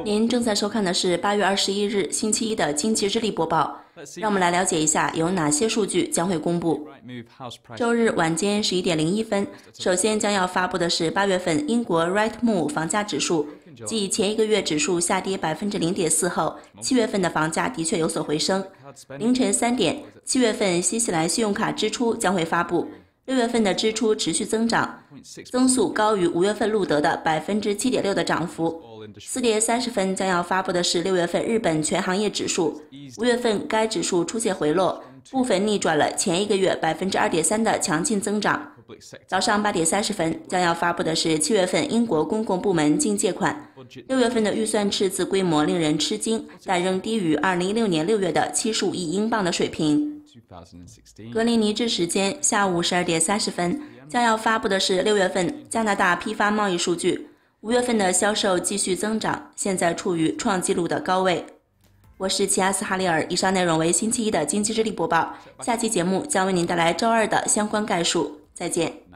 您正在收看的是8月21日星期一的经济日历播报。让我们来了解一下有哪些数据将会公布。周日晚间11点01分，首先将要发布的是8月份英国 Rightmove 房价指数，继前一个月指数下跌0.4%后，7月份的房价的确有所回升。凌晨3点，7月份新西兰信用卡支出将会发布。6月份的支出持续增长，增速高于5月份录得的7.6%的涨幅。4点30分将要发布的是6月份日本全行业指数，5月份该指数出现回落，部分逆转了前一个月2.3%的强劲增长。早上8点30分将要发布的是7月份英国公共部门净借款，6月份的预算赤字规模令人吃惊，但仍低于2016年6月的75亿英镑的水平。格林尼治时间下午12点30分将要发布的是6月份加拿大批发贸易数据，5月份的销售继续增长，现在处于创纪录的高位。我是齐亚斯哈利尔，以上内容为星期一的经济日历播报，下期节目将为您带来周二的相关概述，再见。